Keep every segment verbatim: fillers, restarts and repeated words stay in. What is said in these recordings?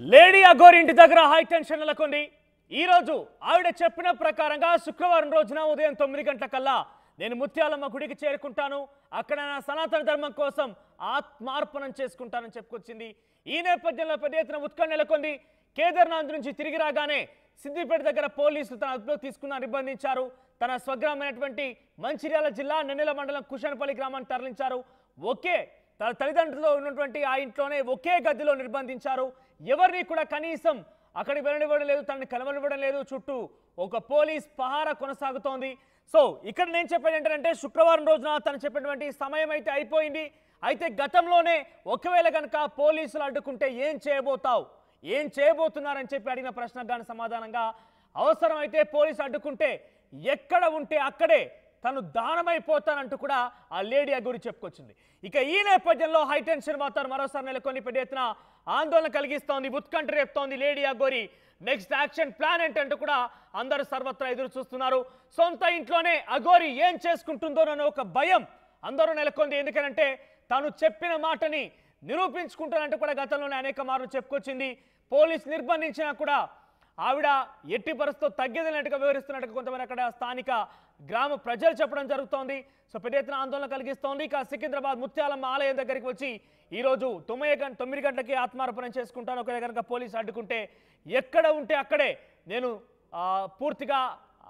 Lady Aghori ఇంటి దగ్గర high tension నెలకొంది. ఈ రోజు ఆవిడ చెప్పిన ప్రకారంగా శుక్రవారం రోజున ఉదయం తొమ్మిది గంటల కల్లా నేను ముత్యాలమ్మ గుడికి చేరుకుంటాను, అక్కడ నా సనాతన ధర్మం కోసం ఆత్మార్పణం చేసుకుంటానని చెప్పుకొచ్చింది. ఈ నేపథ్యంలో పెద్ద ఎత్తున ఉత్కంఠ నెలకొంది. కేదార్నాథ్ నుంచి తిరిగి రాగానే సిద్దిపేట దగ్గర పోలీసులు తన అదుపులో తీసుకున్న నిర్బంధించారు. తన స్వగ్రామైనటువంటి మంచిర్యాల జిల్లా నెన్నెల మండలం కుషన్పల్లి గ్రామాన్ని తరలించారు. ఒకే తన తల్లిదండ్రులతో ఉన్నటువంటి ఆ ఇంట్లోనే ఒకే గదిలో నిర్బంధించారు. ఎవరిని కూడా కనీసం అక్కడికి వెళ్ళనివ్వడం లేదు, తనని కలవనివ్వడం లేదు. చుట్టూ ఒక పోలీస్ పహారా కొనసాగుతోంది. సో ఇక్కడ నేను చెప్పేది ఏంటంటే శుక్రవారం రోజున తను చెప్పినటువంటి సమయం అయితే అయిపోయింది. అయితే గతంలోనే ఒకవేళ కనుక పోలీసులు అడ్డుకుంటే ఏం చేయబోతావు, ఏం చేయబోతున్నారని చెప్పి అడిగిన ప్రశ్నకు గాని సమాధానంగా అవసరమైతే పోలీసు అడ్డుకుంటే ఎక్కడ ఉంటే అక్కడే తను దానమైపోతానంటూ కూడా ఆ లేడీ అఘోరి చెప్పుకొచ్చింది. ఇక ఈ నేపథ్యంలో హైటెన్షన్ వాతావరణం మరోసారి నెలకొని పెద్ద ఎత్తున ఆందోళన కలిగిస్తోంది, ఉత్కంఠ రేపుతోంది lady Aghori. Next action plan ఏంటంటూ కూడా అందరూ సర్వత్రా ఎదురు చూస్తున్నారు. సొంత ఇంట్లోనే అఘోరి ఏం చేసుకుంటుందోనన్న ఒక భయం అందరూ నెలకొంది. ఎందుకంటే తాను చెప్పిన మాటని నిరూపించుకుంటానంటూ కూడా గతంలోనే అనేక మార్లు చెప్పుకొచ్చింది. పోలీసు నిర్బంధించినా కూడా ఆవిడ ఎట్టి పరిస్థితుల్లో తగ్గేదన్నట్టుగా వివరిస్తున్నట్టుగా కొంతమంది అక్కడ స్థానిక గ్రామ ప్రజలు చెప్పడం జరుగుతోంది. సో పెద్ద ఎత్తున ఆందోళన కలిగిస్తోంది. ఇక సికింద్రాబాద్ ముత్యాలమ్మ ఆలయం దగ్గరికి వచ్చి ఈరోజు తొమ్మిది గంట తొమ్మిది గంటలకి ఆత్మార్పణం చేసుకుంటాను, ఒకవేళ కనుక పోలీసు అడ్డుకుంటే ఎక్కడ ఉంటే అక్కడే నేను పూర్తిగా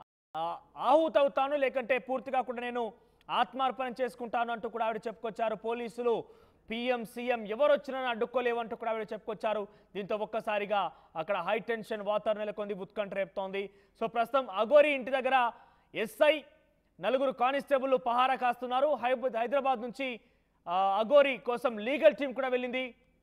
ఆహుతవుతాను, లేకంటే పూర్తిగా కూడా నేను ఆత్మార్పణం చేసుకుంటాను అంటూ కూడా ఆవిడ చెప్పుకొచ్చారు. పోలీసులు పీఎం సీఎం ఎవరు వచ్చినా అడ్డుకోలేవంటూ కూడా ఆవిడ చెప్పుకొచ్చారు. దీంతో ఒక్కసారిగా అక్కడ హై టెన్షన్ వాతావరణం నెలకొంది, ఉత్కంఠ రేపుతోంది. సో ప్రస్తుతం అఘోరి ఇంటి దగ్గర ఎస్ఐ నలుగురు కానిస్టేబుల్ పహారా కాస్తున్నారు. హైదరాబాద్ నుంచి అఘోరి కోసం లీగల్ టీం కూడా వెళ్ళింది.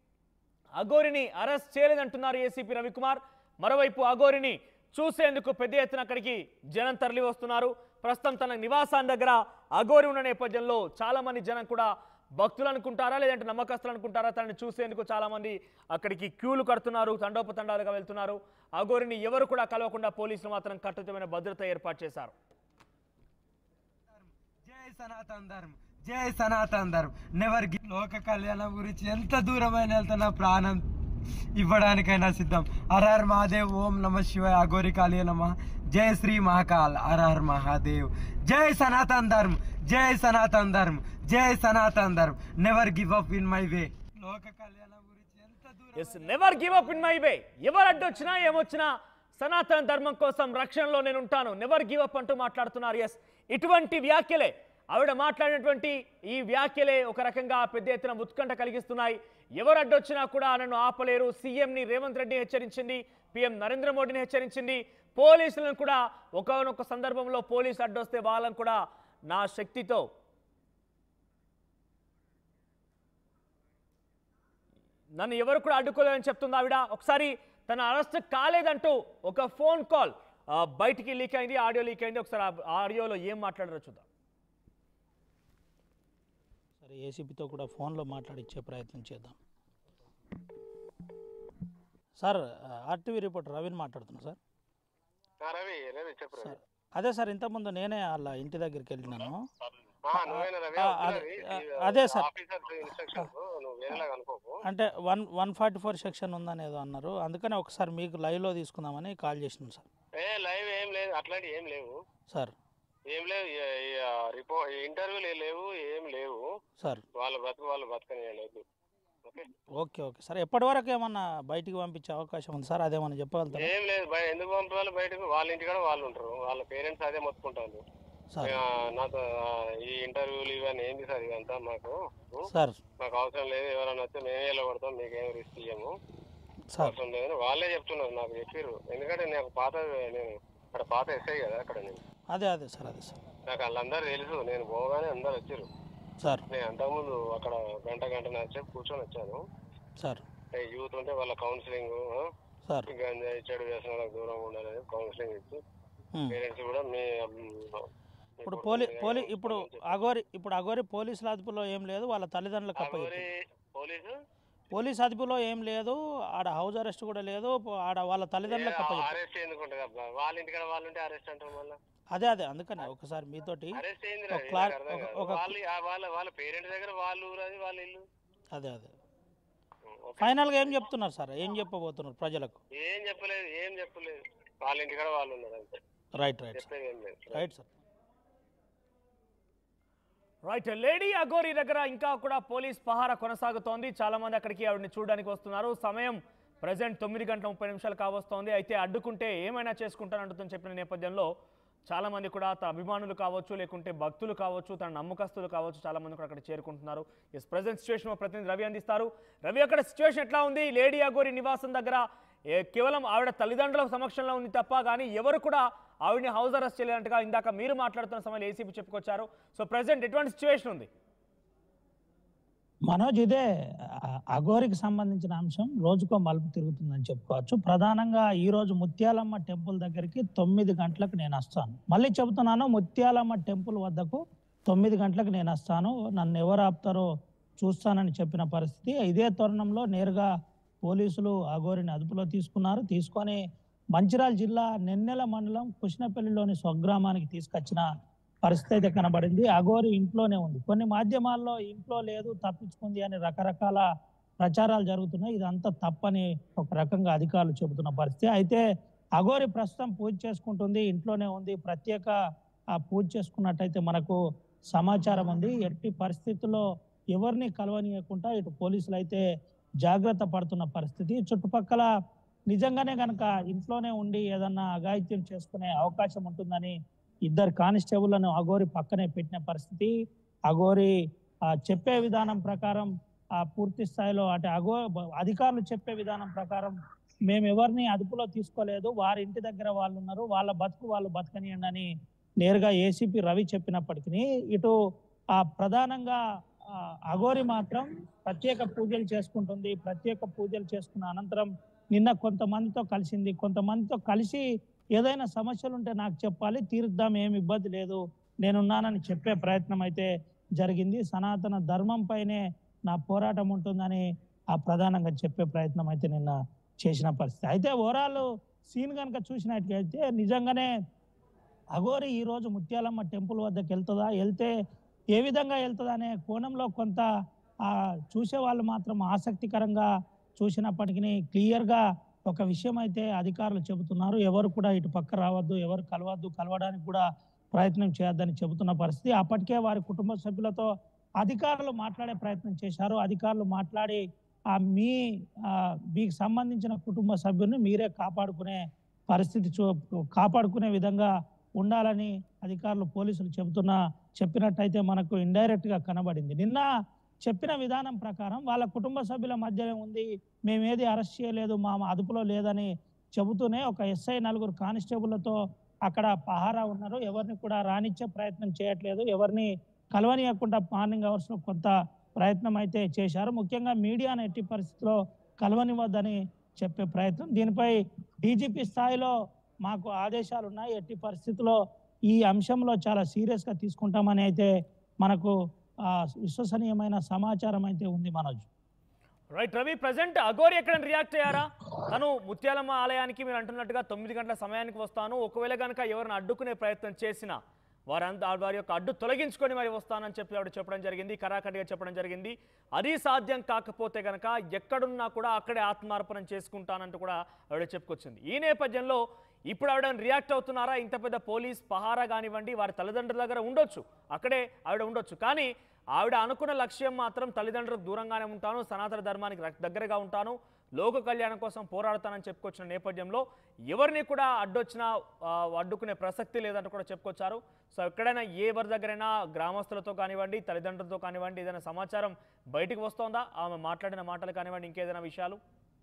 అఘోరిని అరెస్ట్ చేయలేదంటున్నారు ఏసీపీ రవికుమార్. మరోవైపు అఘోరిని చూసేందుకు పెద్ద ఎత్తున అక్కడికి జనం తరలి వస్తున్నారు. ప్రస్తుతం తన నివాసాన్ని దగ్గర అఘోరి ఉన్న నేపథ్యంలో చాలా మంది జనం కూడా భక్తులు అనుకుంటారా లేదంటే నమ్మకస్తులు అనుకుంటారా, తనని చూసేందుకు చాలా మంది అక్కడికి క్యూలు కడుతున్నారు, తండోపతండాలుగా వెళ్తున్నారు. అఘోరిని ఎవరు కూడా కలవకుండా పోలీసులు మాత్రం కట్టుదిట్టమైన భద్రత ఏర్పాటు చేశారు. జై సనాతన ధర్మం, జై సనాతన ధర్మం. Never give. లోక కళ్యాణం గురించి ఎంత దూరమైన వెళ్తున్నా ప్రాణం ఇవ్వడానికైనా సిద్ధం. హర హర్ మహాదేవ్. ఓం నమ శివాయ. అఘోరి కాళీ నమ. జై శ్రీ మహాకాల్. హర హర్ మహాదేవ్. జై సనాతన ధర్మం, జై సనాతన ధర్మం, జై సనాతన ధర్మం. Never give up in my way. లోక కళ్యాణం గురించి ఎంత దూరం. Yes, never give up in my way. ఎవరు అడ్డొచ్చినా ఏమొచ్చినా సనాతన ధర్మం కోసం రక్షణలో నేను ఉంటాను, నెవర్ గివ్ అప్ అంటూ మాట్లాడుతున్నారు. ఎస్, ఇటువంటి వ్యాఖ్యలే ఆవిడ మాట్లాడినటువంటి ఈ వ్యాఖ్యలే ఒక రకంగా పెద్ద ఎత్తున ఉత్కంఠ కలిగిస్తున్నాయి. ఎవరు అడ్డొచ్చినా కూడా నన్ను ఆపలేరు. సీఎంని రేవంత్ రెడ్డి హెచ్చరించింది, పీఎం నరేంద్ర మోడీని హెచ్చరించింది. పోలీసులను కూడా ఒకనొక సందర్భంలో పోలీసు అడ్డొస్తే వాళ్ళని కూడా నా శక్తితో నన్ను ఎవరు కూడా అడ్డుకోలేదని చెప్తుంది ఆవిడ. ఒకసారి తన అరెస్ట్ కాలేదంటూ ఒక ఫోన్ కాల్ బయటికి లీక్ అయింది, ఆడియో లీక్ అయింది. ఒకసారి ఆడియోలో ఏం మాట్లాడారో చూద్దాం. సరే, ఏసీపీతో కూడా ఫోన్లో మాట్లాడిచ్చే ప్రయత్నం చేద్దాం. సార్, ఆర్టీవీ రిపోర్టర్ రవిని మాట్లాడుతున్నా సార్. సార్ అదే సార్, ఇంతకుముందు నేనే వాళ్ళ ఇంటి దగ్గరికి వెళ్ళినాను. అదే సార్, అంటే one one forty four section ఉందని ఏదో అన్నారు, అందుకని ఒకసారి మీకు లైవ్లో తీసుకుందామని కాల్ చేసినాం సార్. లైవ్ ఏం లేదు, అట్లాంటి ఏం లేవు సార్. ఏం లేవు, రిపోర్ట్ ఇంటర్వ్యూలు లేవు, ఏం లేవు సార్. వాళ్ళ బతుకు వాళ్ళు బతకనియలేదు. Okay okay sir. ఎప్పటి వరకు ఏమన్నా బయటికి పంపించే అవకాశం ఉంది సార్? అదేమన్నా చెప్పగలుగుతారా? ఏం లేదు, ఎందుకు పంపాలి బయటకు? వాళ్ళ ఇంటికాడ వాళ్ళు ఉంటారు, వాళ్ళ పేరెంట్స్ అదే మొత్తుకుంటారు. నాతో ఈ ఇంటర్వ్యూలు ఇవన్నీ ఏంటి సార్, ఇవంతా మాకు సార్ మాకు అవసరం లేదు, ఎవరైనా వస్తే మేమే ఎలా పడతాం, మీకేం రిస్క్ ఇయ్యము, అవసరం లేదు వాళ్ళే చెప్తున్నారు, నాకు చెప్పారు. ఎందుకంటే నాకు పాత నేను అక్కడ పాత ఎస్ఐ కదా అక్కడ, నేను అదే అదే సార్ అదే సార్ నాకు వాళ్ళందరూ తెలుసు. నేను పోగానే అందరు వచ్చారు సార్. నేను అంతకుముందు అక్కడ గంట గంట నచ్చేపు కూర్చొని వచ్చాను సార్. యూత్ ఉంటే వాళ్ళ కౌన్సిలింగ్ సార్, గంజాయి చెడు వ్యసనాలకు దూరంగా ఉండాలని కౌన్సిలింగ్ ఇచ్చి పేరెంట్స్ కూడా మీ ఇప్పుడు పోలీ పోలీ ఇప్పుడు అఘోరి ఇప్పుడు అఘోరి పోలీసుల అదుపులో ఏం లేదు, వాళ్ళ తల్లిదండ్రులకు పోలీసు పోలీస్ అదుపులో ఏం లేదు, ఆడ హౌస్ అరెస్ట్ కూడా లేదు, ఆడ వాళ్ళ తల్లిదండ్రులకు అరెస్ట్ ఎందుకుంటుంది అబ్బా, వాళ్ళ ఇంటికాడ వాళ్ళు ఉంటే అరెస్ట్ అంటారు మళ్ళీ. అదే అదే అందుకని ఒకసారి మీతోటి వాళ్ళ వాళ్ళ పేరెంట్స్ దగ్గర వాళ్ళు ఊరది వాళ్ళ ఇల్లు. అదే అదే ఫైనల్గా ఏం చెప్తున్నారు సార్, ఏం చెప్పబోతున్నారు ప్రజలకు? ఏం చెప్పలేదు, ఏం చెప్పలేదు. వాళ్ళ ఇంటికాడ వాళ్ళు ఉన్నారు అంతే. రైట్ రైట్ చెప్పేది ఏం లేదు. Right sir. Right. Lady Aghori దగ్గర ఇంకా కూడా పోలీస్ పహారా కొనసాగుతోంది. చాలా మంది అక్కడికి ఆవిడని చూడడానికి వస్తున్నారు. సమయం ప్రజెంట్ తొమ్మిది గంటల ముప్పై నిమిషాలు కావస్తోంది. అయితే అడ్డుకుంటే ఏమైనా చేసుకుంటానంటుందని చెప్పిన నేపథ్యంలో చాలా మంది కూడా తన అభిమానులు కావచ్చు, లేకుంటే భక్తులు కావచ్చు, తన నమ్మకస్తులు కావచ్చు, చాలా మంది కూడా అక్కడ చేరుకుంటున్నారు. ఎస్, ప్రజెంట్ సిచ్యువేషన్ మా ప్రతినిధి రవి అందిస్తారు. రవి, అక్కడ సిచ్యువేషన్ ఎట్లా ఉంది? లేడీ అఘోరి నివాసం దగ్గర కేవలం ఆవిడ తల్లిదండ్రుల సమక్షంలో ఉంది తప్ప కానీ ఎవరు కూడా ఆవిడని హౌస్ అరెస్ట్ చేయలేదంటగా ఇందాక మీరు మాట్లాడుతున్న సమయంలో ఏసీపీ చెప్పుకొచ్చారు. సో ప్రజెంట్ ఎటువంటి సిచ్యువేషన్ ఉంది? మనోజ్, ఇదే అఘోరికి సంబంధించిన అంశం రోజుకో మలుపు తిరుగుతుందని చెప్పుకోవచ్చు. ప్రధానంగా ఈ రోజు ముత్యాలమ్మ టెంపుల్ దగ్గరికి తొమ్మిది గంటలకు నేను వస్తాను. మళ్ళీ చెబుతున్నాను, ముత్యాలమ్మ టెంపుల్ వద్దకు తొమ్మిది గంటలకు నేను వస్తాను, నన్ను ఎవరు ఆపుతారో చూస్తానని చెప్పిన పరిస్థితి. ఇదే తరుణంలో నేరుగా పోలీసులు అఘోరిని అదుపులో తీసుకున్నారు. తీసుకొని మంచిర్యాల జిల్లా నెన్నెల మండలం కుష్నపల్లిలోని స్వగ్రామానికి తీసుకొచ్చిన పరిస్థితి అయితే కనబడింది. అఘోరి ఇంట్లోనే ఉంది. కొన్ని మాధ్యమాల్లో ఇంట్లో లేదు, తప్పించుకుంది అని రకరకాల ప్రచారాలు జరుగుతున్నాయి. ఇదంతా తప్పని ఒక రకంగా అధికారులు చెబుతున్న పరిస్థితి. అయితే అఘోరి ప్రస్తుతం పూజ చేసుకుంటుంది, ఇంట్లోనే ఉంది. ప్రత్యేక ఆ పూజ చేసుకున్నట్టయితే మనకు సమాచారం ఉంది. ఎట్టి పరిస్థితుల్లో ఎవరిని కలవనీయకుండా ఇటు పోలీసులు అయితే జాగ్రత్త పడుతున్న పరిస్థితి. చుట్టుపక్కల నిజంగానే కనుక ఇంట్లోనే ఉండి ఏదన్నా అఘాయిత్యం చేసుకునే అవకాశం ఉంటుందని ఇద్దరు కానిస్టేబుల్లను అఘోరి పక్కనే పెట్టిన పరిస్థితి. అఘోరి చెప్పే విధానం ప్రకారం ఆ పూర్తి స్థాయిలో అంటే అఘో అధికారులు చెప్పే విధానం ప్రకారం మేము ఎవరిని అదుపులో తీసుకోలేదు, వారి ఇంటి దగ్గర వాళ్ళు ఉన్నారు, వాళ్ళ బతుకు వాళ్ళు బతకనియండి అని నేరుగా ఏసీపీ రవి చెప్పినప్పటికీ ఇటు ఆ ప్రధానంగా అఘోరి మాత్రం ప్రత్యేక పూజలు చేసుకుంటుంది. ప్రత్యేక పూజలు చేసుకున్న అనంతరం నిన్న కొంతమందితో కలిసింది. కొంతమందితో కలిసి ఏదైనా సమస్యలు ఉంటే నాకు చెప్పాలి, తీరుద్దాం, ఏమి ఇబ్బంది లేదు, నేనున్నానని చెప్పే ప్రయత్నం అయితే జరిగింది. సనాతన ధర్మం పైనే నా పోరాటం ఉంటుందని ఆ ప్రధానంగా చెప్పే ప్రయత్నం అయితే నిన్న చేసిన పరిస్థితి. అయితే ఓవరాల్ సీన్ కనుక చూసినట్లయితే నిజంగానే అఘోరి ఈరోజు ముత్యాలమ్మ టెంపుల్ వద్దకు వెళ్తుందా, వెళ్తే ఏ విధంగా వెళ్తుందా అనే కోణంలో కొంత ఆ చూసే వాళ్ళు మాత్రం ఆసక్తికరంగా చూసినప్పటికీ క్లియర్గా ఒక విషయం అయితే అధికారులు చెబుతున్నారు. ఎవరు కూడా ఇటు పక్క రావద్దు, ఎవరు కలవద్దు, కలవడానికి కూడా ప్రయత్నం చేయొద్దని చెబుతున్న పరిస్థితి. అప్పటికే వారి కుటుంబ సభ్యులతో అధికారులు మాట్లాడే ప్రయత్నం చేశారు. అధికారులు మాట్లాడి ఆ మీ మీకు సంబంధించిన కుటుంబ సభ్యుల్ని మీరే కాపాడుకునే పరిస్థితి చూ కాపాడుకునే విధంగా ఉండాలని అధికారులు పోలీసులు చెబుతున్న చెప్పినట్టయితే మనకు ఇండైరెక్ట్ గా కనబడింది. నిన్న చెప్పిన విధానం ప్రకారం వాళ్ళ కుటుంబ సభ్యుల మధ్యనే ఉంది, మేమేది అరెస్ట్ చేయలేదు, మా అదుపులో లేదని చెబుతూనే ఒక ఎస్ఐ నలుగురు కానిస్టేబుళ్లతో అక్కడ పహారా ఉన్నారు. ఎవరిని కూడా రానిచ్చే ప్రయత్నం చేయట్లేదు, ఎవరిని కలవనీయకుండా మార్నింగ్ అవర్స్ లో కొంత ప్రయత్నం అయితే చేశారు. ముఖ్యంగా మీడియాను ఎట్టి పరిస్థితిలో కలవనివ్వద్దని చెప్పే ప్రయత్నం. దీనిపై డీజీపీ స్థాయిలో మాకు ఆదేశాలు ఉన్నాయి, ఎట్టి పరిస్థితుల్లో ఈ అంశంలో చాలా సీరియస్ గా తీసుకుంటామని అయితే మనకు ఆ విశ్వసనీయమైన సమాచారం అయితే ఉంది. మనోజ్, రైట్ రవి, ప్రజెంట్ అఘోరి ఎక్కడ రియాక్ట్ అయ్యారా? తను ముత్యాలమ్మ ఆలయానికి మీరు అంటున్నట్టుగా తొమ్మిది గంటల సమయానికి వస్తాను, ఒకవేళ కనుక ఎవరిని అడ్డుకునే ప్రయత్నం చేసినా వారంతా వారి యొక్క అడ్డు తొలగించుకొని మరి వస్తానని చెప్పి ఆవిడ చెప్పడం జరిగింది, కరాఖండిగా చెప్పడం జరిగింది. అది సాధ్యం కాకపోతే కనుక ఎక్కడున్నా కూడా అక్కడే ఆత్మార్పణం చేసుకుంటానంటూ కూడా ఆవిడ చెప్పుకొచ్చింది. ఈ నేపథ్యంలో ఇప్పుడు ఆవిడ రియాక్ట్ అవుతున్నారా? ఇంత పెద్ద పోలీస్ పహారా కానివ్వండి, వారి తల్లిదండ్రుల దగ్గర ఉండొచ్చు, అక్కడే ఆవిడ ఉండొచ్చు, కానీ ఆవిడ అనుకున్న లక్ష్యం మాత్రం తల్లిదండ్రులకు దూరంగానే ఉంటాను, సనాతన ధర్మానికి దగ్గరగా ఉంటాను, లోక కళ్యాణం కోసం పోరాడతానని చెప్పుకొచ్చిన నేపథ్యంలో ఎవరిని కూడా అడ్డొచ్చినా అడ్డుకునే ప్రసక్తి లేదంటూ కూడా చెప్పుకొచ్చారు. సో ఎక్కడైనా ఎవరి దగ్గరైనా గ్రామస్తులతో కానివ్వండి, తల్లిదండ్రులతో కానివ్వండి, ఏదైనా సమాచారం బయటికి వస్తుందా? ఆమె మాట్లాడిన మాటలు కానివ్వండి, ఇంకేదైనా విషయాలు?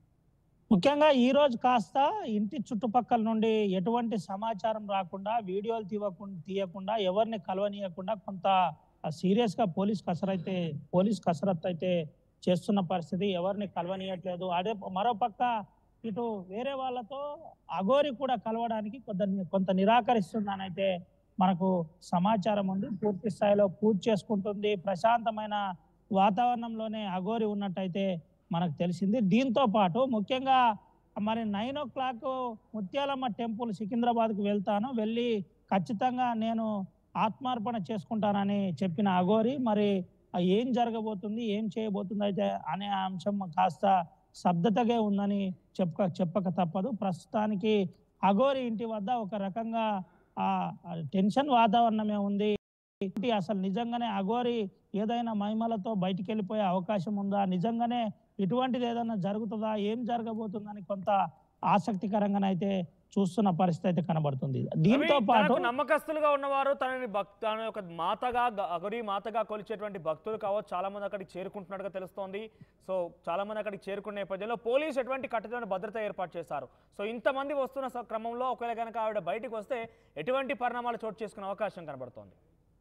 ముఖ్యంగా ఈ రోజు కాస్త ఇంటి చుట్టుపక్కల నుండి ఎటువంటి సమాచారం రాకుండా, వీడియోలు తీయకుండా తీయకుండా ఎవరిని కలవనీయకుండా కొంత సీరియస్ గా పోలీస్ కసరత్తు పోలీస్ కసరత్తు అయితే చేస్తున్న పరిస్థితి. ఎవరిని కలవనీయట్లేదు. అదే మరోపక్క ఇటు వేరే వాళ్ళతో అఘోరి కూడా కలవడానికి కొంత కొంత నిరాకరిస్తుందని అయితే మనకు సమాచారం ఉంది. పూర్తి స్థాయిలో పూజ చేసుకుంటుంది, ప్రశాంతమైన వాతావరణంలోనే అఘోరి ఉన్నట్టయితే మనకు తెలిసింది. దీంతో పాటు ముఖ్యంగా మరి nine o'clock Muthyalamma temple సికింద్రాబాద్కు వెళ్తాను, వెళ్ళి ఖచ్చితంగా నేను ఆత్మార్పణ చేసుకుంటానని చెప్పిన అఘోరి మరి ఏం జరగబోతుంది, ఏం చేయబోతుంది అయితే అనే అంశం కాస్త స్తబ్దతగా ఉందని చెప్పక చెప్పక తప్పదు. ప్రస్తుతానికి అఘోరి ఇంటి వద్ద ఒక రకంగా ఆ టెన్షన్ వాతావరణమే ఉంది. అసలు నిజంగానే అఘోరి ఏదైనా మహిమలతో బయటికి వెళ్ళిపోయే అవకాశం ఉందా, నిజంగానే ఇటువంటిది ఏదైనా జరుగుతుందా, ఏం జరగబోతుందని కొంత ఆసక్తికరంగానైతే చూస్తున్న పరిస్థితి అయితే కనబడుతుంది. దీంతో పాటు నమ్మకస్తులుగా ఉన్నవారు తనని భక్త తన ఒక మాతగా అఘోరి మాతగా కొలిచేటువంటి భక్తులు కావచ్చు చాలా మంది అక్కడికి చేరుకుంటున్నట్టుగా తెలుస్తోంది. సో చాలా మంది అక్కడికి చేరుకునే నేపథ్యంలో పోలీసు ఎటువంటి కఠినమైన భద్రత ఏర్పాటు చేశారు. సో ఇంతమంది వస్తున్న క్రమంలో ఒకవేళ కనుక ఆవిడ బయటకు వస్తే ఎటువంటి పరిణామాలు చోటు చేసుకునే అవకాశం కనబడుతోంది?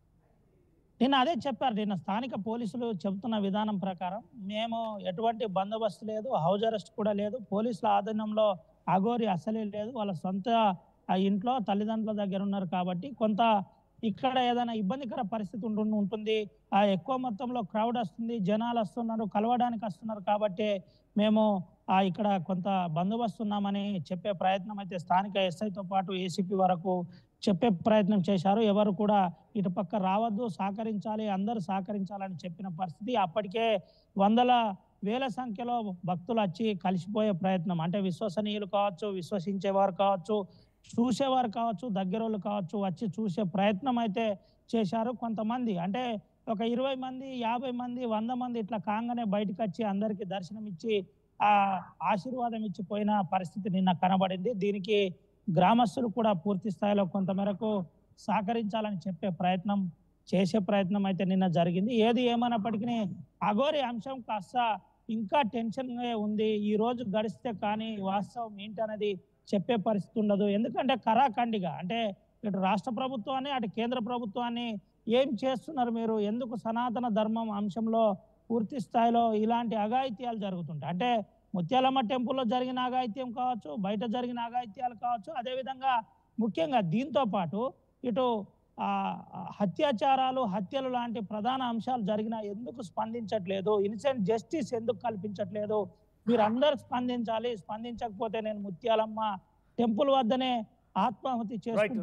నిన్న అదే చెప్పారు. నిన్న స్థానిక పోలీసులు చెబుతున్న విధానం ప్రకారం మేము ఎటువంటి బందోబస్తు లేదు, హౌస్ అరెస్ట్ కూడా లేదు, పోలీసుల ఆధీనంలో అఘోరి అసలే లేదు, వాళ్ళ సొంత ఆ ఇంట్లో తల్లిదండ్రుల దగ్గర ఉన్నారు కాబట్టి కొంత ఇక్కడ ఏదైనా ఇబ్బందికర పరిస్థితి ఉంటు ఉంటుంది ఆ ఎక్కువ మొత్తంలో క్రౌడ్ వస్తుంది, జనాలు వస్తున్నారు, కలవడానికి వస్తున్నారు కాబట్టి మేము ఆ ఇక్కడ కొంత బందోబస్తు ఉన్నామని చెప్పే ప్రయత్నం అయితే స్థానిక ఎస్ఐతో పాటు ఏసీపీ వరకు చెప్పే ప్రయత్నం చేశారు. ఎవరు కూడా ఇటు పక్క రావద్దు, సహకరించాలి, అందరూ సహకరించాలని చెప్పిన పరిస్థితి. అప్పటికే వందల వేల సంఖ్యలో భక్తులు వచ్చి కలిసిపోయే ప్రయత్నం, అంటే విశ్వసనీయులు కావచ్చు, విశ్వసించేవారు కావచ్చు, చూసేవారు కావచ్చు, దగ్గరోళ్ళు కావచ్చు, వచ్చి చూసే ప్రయత్నం అయితే చేశారు. కొంతమంది అంటే ఒక ఇరవై మంది యాభై మంది వంద మంది ఇట్లా కాగానే బయటకు వచ్చి అందరికీ దర్శనం ఇచ్చి ఆ ఆశీర్వాదం ఇచ్చిపోయిన పరిస్థితి నిన్న కనబడింది. దీనికి గ్రామస్తులు కూడా పూర్తి స్థాయిలో కొంతమేరకు సహకరించాలని చెప్పే ప్రయత్నం చేసే ప్రయత్నం అయితే నిన్న జరిగింది. ఏది ఏమైనప్పటికీ అఘోరి అంశం కాస్త ఇంకా టెన్షన్గా ఉంది. ఈ రోజు గడిస్తే కానీ వాస్తవం ఏంటనేది చెప్పే పరిస్థితి ఉండదు. ఎందుకంటే కరాఖండిగా అంటే ఇటు రాష్ట్ర ప్రభుత్వాన్ని అటు కేంద్ర ప్రభుత్వాన్ని ఏం చేస్తున్నారు మీరు, ఎందుకు సనాతన ధర్మం అంశంలో పూర్తి స్థాయిలో ఇలాంటి అఘాయిత్యాలు జరుగుతుంటాయి. అంటే ముత్యాలమ్మ టెంపుల్లో జరిగిన అఘాయిత్యం కావచ్చు, బయట జరిగిన అఘాయిత్యాలు కావచ్చు, అదేవిధంగా ముఖ్యంగా దీంతో పాటు ఇటు ఆ అత్యాచారాలు హత్యలు లాంటి ప్రధాన అంశాలు జరిగినా ఎందుకు స్పందించట్లేదు, ఇన్సెంట్ జస్టిస్ ఎందుకు కల్పించట్లేదు, మీరందరూ స్పందించాలి, స్పందించకపోతే నేను ముత్యాలమ్మ టెంపుల్ వద్దనే ఆత్మాహుతి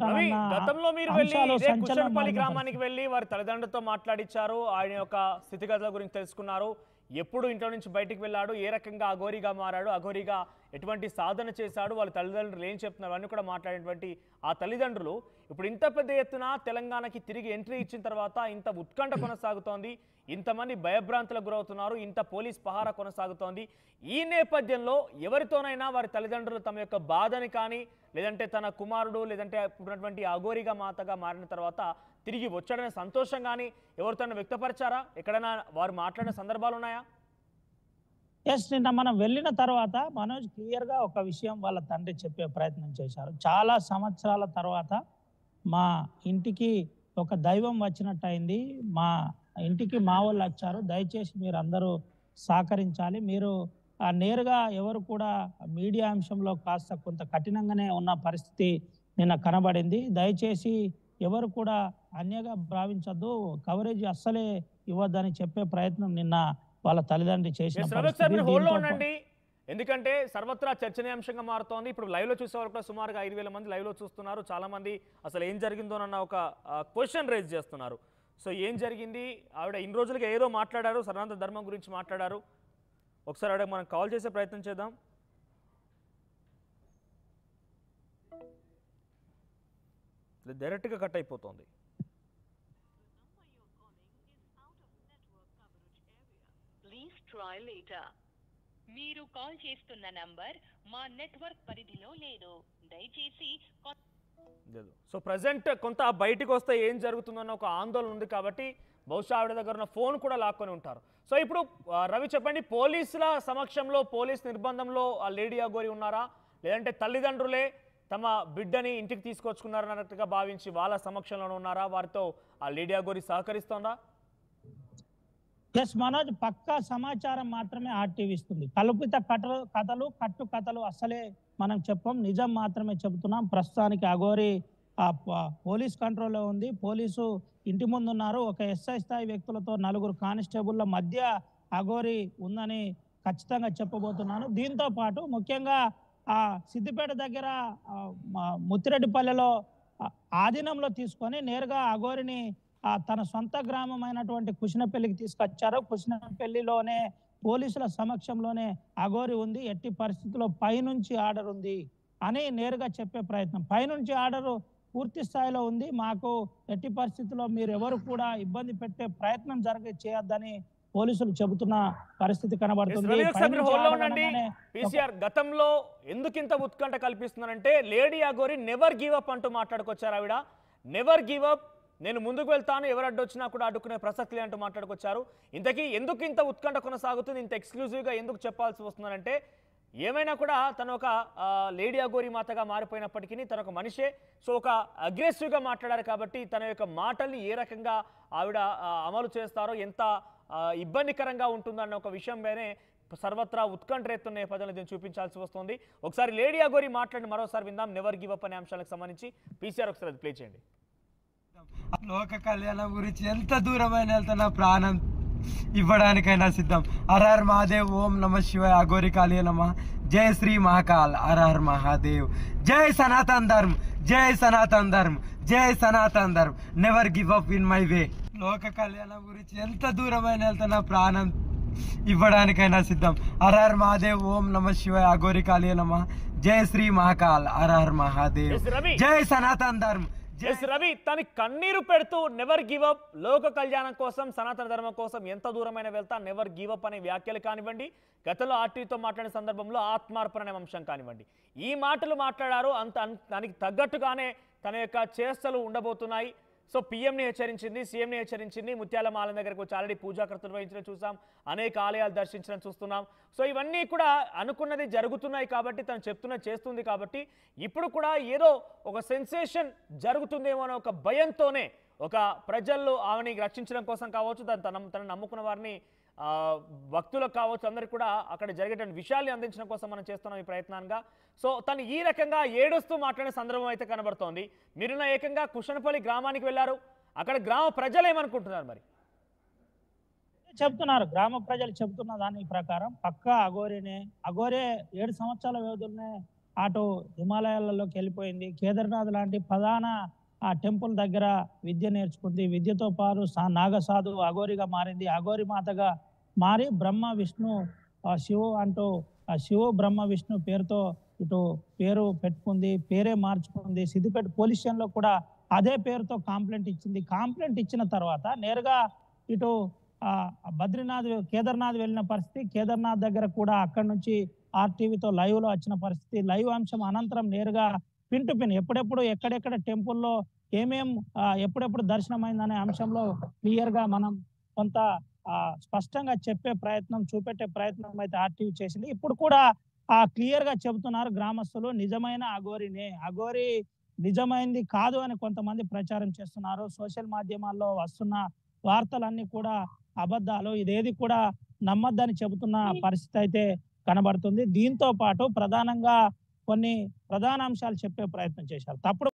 గతంలో మీరు వెళ్ళి గ్రామానికి వెళ్ళి వారి తల్లిదండ్రులతో మాట్లాడిచ్చారు, ఆయన యొక్క స్థితిగతుల గురించి తెలుసుకున్నారు, ఎప్పుడు ఇంట్లో నుంచి బయటికి వెళ్ళాడు, ఏ రకంగా అఘోరిగా మారాడు, అఘోరిగా ఎటువంటి సాధన చేశాడు, వాళ్ళ తల్లిదండ్రులు ఏం చెప్తున్నారు అన్నీ కూడా మాట్లాడేటువంటి ఆ తల్లిదండ్రులు ఇప్పుడు ఇంత పెద్ద ఎత్తున తెలంగాణకి తిరిగి ఎంట్రీ ఇచ్చిన తర్వాత ఇంత ఉత్కంఠ కొనసాగుతోంది, ఇంతమంది భయభ్రాంతులకు గురవుతున్నారు, ఇంత పోలీస్ పహారా కొనసాగుతోంది. ఈ నేపథ్యంలో ఎవరితోనైనా వారి తల్లిదండ్రులు తమ యొక్క బాధని కానీ లేదంటే తన కుమారుడు లేదంటే ఉన్నటువంటి అఘోరిగా మాతగా మారిన తర్వాత తిరిగి వచ్చాడనే సంతోషం కానీ ఎవరితో వ్యక్తపరిచారా? ఎక్కడైనా వారు మాట్లాడిన సందర్భాలు ఉన్నాయా? ఎస్, నిన్న మనం వెళ్ళిన తర్వాత మనోజ్ క్లియర్ గా ఒక విషయం వాళ్ళ తండ్రి చెప్పే ప్రయత్నం చేశారు. చాలా సంవత్సరాల తర్వాత మా ఇంటికి ఒక దైవం వచ్చినట్టు అయింది, మా ఇంటికి మా వాళ్ళు వచ్చారు, దయచేసి మీరు అందరూ సహకరించాలి, మీరు నేరుగా ఎవరు కూడా మీడియా అంశంలో కాస్త కొంత కఠినంగానే ఉన్న పరిస్థితి నిన్న కనబడింది, దయచేసి ఎవరు కూడా అన్యగా భావించద్దు, కవరేజ్ అస్సలే ఇవ్వద్దని చెప్పే ప్రయత్నం నిన్న వాళ్ళ తల్లిదండ్రి చేసిన. ఎందుకంటే సర్వత్రా చర్చనీయాంశంగా మారుతోంది. ఇప్పుడు లైవ్ లో చూసేవారు కూడా సుమారుగా ఐదు వేల మంది లైవ్ లో చూస్తున్నారు. చాలా మంది అసలు ఏం జరిగిందోనన్న ఒక క్వశ్చన్ రేజ్ చేస్తున్నారు. సో ఏం జరిగింది, ఆవిడ ఇన్ని రోజులుగా ఏదో మాట్లాడారు, సనాతన ధర్మం గురించి మాట్లాడారు, ఒకసారి ఆవిడ మనం కాల్ చేసే ప్రయత్నం చేద్దాం. డైరెక్ట్గా కట్ అయిపోతుంది. మీరు కాల్ చేస్తున్న నంబర్ మా నెట్వర్క్ పరిధిలో లేదు, దయచేసి. సో ప్రజెంట్ కొంత బయటికి వస్తే ఏం జరుగుతుందన్న ఒక ఆందోళన ఉంది కాబట్టి బహుశా ఆవిడ దగ్గర ఉన్న ఫోన్ కూడా లాక్కొని ఉంటారు. సో ఇప్పుడు రవి చెప్పండి, పోలీసుల సమక్షంలో పోలీస్ నిర్బంధంలో ఆ లేడీ అఘోరి ఉన్నారా, లేదంటే తల్లిదండ్రులే తమ బిడ్డని ఇంటికి తీసుకొచ్చుకున్నారన్నట్టుగా భావించి వాళ్ళ సమక్షంలో ఉన్నారా, వారితో ఆ లేడీ అఘోరి సహకరిస్తోందా? ఎస్ మనోజ్, పక్కా సమాచారం మాత్రమే ఆర్టీవీ ఇస్తుంది. కల్పిత కథలు కథలు కట్టు కథలు అసలే మనం చెప్పం, నిజం మాత్రమే చెబుతున్నాం. ప్రస్తుతానికి అఘోరి ఆ పోలీస్ కంట్రోల్లో ఉంది, పోలీసు ఇంటి ముందు ఉన్నారు. ఒక ఎస్ఐ స్థాయి వ్యక్తులతో నలుగురు కానిస్టేబుల్ల మధ్య అఘోరి ఉందని ఖచ్చితంగా చెప్పబోతున్నాను. దీంతో పాటు ముఖ్యంగా ఆ సిద్దిపేట దగ్గర ముత్తిరెడ్డిపల్లెలో ఆధీనంలో తీసుకొని నేరుగా అఘోరిని తన సొంత గ్రామం అయినటువంటి కుషినపల్లికి తీసుకొచ్చారు. కుషినపల్లిలోనే పోలీసుల సమక్షంలోనే అఘోరి ఉంది, ఎట్టి పరిస్థితుల్లో పైనుంచి ఆర్డర్ ఉంది అని నేరుగా చెప్పే ప్రయత్నం. పైనుంచి ఆర్డర్ పూర్తి స్థాయిలో ఉంది, మాకు ఎట్టి పరిస్థితుల్లో మీరు ఎవరు కూడా ఇబ్బంది పెట్టే ప్రయత్నం జరిగే చేయొద్దని పోలీసులు చెబుతున్న పరిస్థితి కనబడుతుంది. రవి, ఒకసారి మీరు పైనుంచి హోల్డ్లో ఆర్డర్ ఉండండి. అనగానే పీసీఆర్ గతంలో ఎందుకింత ఉత్కంఠ కల్పిస్తున్నారంటే lady Aghori never give up అంటూ మాట్లాడుకొచ్చారు. ఆవిడ నెవర్ గివ్ అప్, నేను ముందుకు వెళ్తాను, ఎవరు అడ్డొచ్చినా కూడా అడ్డుకునే ప్రసక్తి లేదంటూ మాట్లాడుకొచ్చారు. ఇంతకీ ఎందుకు ఇంత ఉత్కంఠ కొనసాగుతుంది, ఇంత ఎక్స్క్లూజివ్గా ఎందుకు చెప్పాల్సి వస్తుందంటే ఏమైనా కూడా తను ఒక లేడీ అఘోరి మాతగా మారిపోయినప్పటికీ తను ఒక మనిషే. సో ఒక అగ్రెసివ్గా మాట్లాడారు కాబట్టి తన యొక్క మాటల్ని ఏ రకంగా ఆవిడ ఆ, అమలు చేస్తారో, ఎంత ఆ, ఇబ్బందికరంగా ఉంటుందన్న ఒక విషయంపైనే సర్వత్రా ఉత్కంఠ రేతున్న నేపథ్యంలో దీన్ని చూపించాల్సి వస్తుంది. ఒకసారి లేడీ అఘోరి మాట్లాడి మరోసారి విందాం. నెవర్ గివ్ అప్ అనే అంశాలకు సంబంధించి పీసీఆర్ ఒకసారి అది ప్లే చేయండి. లోక కళ్యాణం గురించి ఎంత దూరమైన వెళ్తున్నా ప్రాణం ఇవ్వడానికైనా సిద్ధం. హరహర్ మహాదేవ్, ఓం నమ శివాయ, అఘోరి కాళీ నమ, జై శ్రీ మహాకాల్, హరహర్ మహాదేవ్, జై సనాతన్ ధర్మ్, జై సనాతన్ ధర్మ్, జై సనాతన్ ధర్మ్, never give up in my way. లోక కళ్యాణం గురించి ఎంత దూరమైన వెళ్తున్నా ప్రాణం ఇవ్వడానికైనా సిద్ధం. హరహర్ మహాదేవ్, ఓం నమ శివాయ, అఘోరి కాళీ నమ, జై శ్రీ మహాకాల్, హరహర్ మహాదేవ్, జై సనాతన్ ధర్మ్. ఎస్ రవి, తన కన్నీరు పెడుతూ నెవర్ గివ్ అప్, లోక కళ్యాణం కోసం, సనాతన ధర్మం కోసం ఎంత దూరమైన వెళ్తా నెవర్ గివ్ అప్ అనే వ్యాఖ్యలు కానివ్వండి, గతంలో ఆర్టీతో మాట్లాడిన సందర్భంలో ఆత్మార్పణ అనే అంశం కానివ్వండి, ఈ మాటలు మాట్లాడారు. అంత దానికి తగ్గట్టుగానే తన యొక్క చేష్టలు ఉండబోతున్నాయి. సో పీఎంని హెచ్చరించింది, సీఎంని హెచ్చరించింది, ముత్యాలమ్మ ఆలయం దగ్గరకు వచ్చి ఆల్రెడీ పూజాకృతులు నిర్వహించడం చూసాం, అనేక ఆలయాలు దర్శించడం చూస్తున్నాం. సో ఇవన్నీ కూడా అనుకున్నది జరుగుతున్నాయి కాబట్టి, తను చెప్తున్నది చేస్తుంది కాబట్టి, ఇప్పుడు కూడా ఏదో ఒక సెన్సేషన్ జరుగుతుందేమో అనే ఒక భయంతోనే ఒక ప్రజల్లో ఆమెని రక్షించడం కోసం కావచ్చు, తను తన తను నమ్ముకున్న వారిని భక్తులకు కావచ్చు, అందరికి కూడా అక్కడ జరిగేటువంటి విషయాల్ని అందించడం కోసం మనం చేస్తున్నాం ఈ ప్రయత్నంగా. సో తను ఈ రకంగా ఏడుస్తూ మాట్లాడే సందర్భం అయితే కనబడుతోంది. మీరున్న ఏకంగా కుషనపల్లి గ్రామానికి వెళ్ళారు, అక్కడ గ్రామ ప్రజలు ఏమనుకుంటున్నారు మరి? చెప్తున్నారు, గ్రామ ప్రజలు చెప్తున్న దాని ప్రకారం పక్కా అఘోరినే. అఘోరే ఏడు సంవత్సరాల వ్యవధిలోనే అటు హిమాలయాలలోకి వెళ్ళిపోయింది, కేదార్నాథ్ లాంటి ప్రధాన ఆ టెంపుల్ దగ్గర విద్య నేర్చుకుంది, విద్యతో పాటు నాగసాధు అఘోరిగా మారింది, అఘోరి మాతగా మారి బ్రహ్మ విష్ణు శివు అంటూ ఆ శివు బ్రహ్మ విష్ణు పేరుతో ఇటు పేరు పెట్టుకుంది, పేరే మార్చుకుంది. సిద్దిపేట పోలీస్ స్టేషన్లో కూడా అదే పేరుతో కంప్లైంట్ ఇచ్చింది. కంప్లైంట్ ఇచ్చిన తర్వాత నేరుగా ఇటు ఆ బద్రీనాథ్ కేదార్నాథ్ వెళ్ళిన పరిస్థితి, కేదార్నాథ్ దగ్గర కూడా అక్కడి నుంచి ఆర్టీవీతో లైవ్ లో వచ్చిన పరిస్థితి. లైవ్ అంశం అనంతరం నేరుగా పిన్ టు పిన్ ఎప్పుడెప్పుడు ఎక్కడెక్కడ టెంపుల్లో ఏమేం ఎప్పుడెప్పుడు దర్శనం అయిందనే అంశంలో క్లియర్ గా మనం కొంత స్పష్టంగా చెప్పే ప్రయత్నం, చూపెట్టే ప్రయత్నం అయితే ఆర్టీవీ చేసింది. ఇప్పుడు కూడా ఆ క్లియర్ గా చెబుతున్నారు గ్రామస్తులు, నిజమైన అఘోరినే, అఘోరి నిజమైంది కాదు అని కొంతమంది ప్రచారం చేస్తున్నారు. సోషల్ మాధ్యమాల్లో వస్తున్న వార్తలన్నీ కూడా అబద్ధాలు, ఇదేది కూడా నమ్మద్దని చెబుతున్న పరిస్థితి అయితే కనబడుతుంది. దీంతో పాటు ప్రధానంగా కొన్ని ప్రధాన అంశాలు చెప్పే ప్రయత్నం చేశారు. తప్పుడు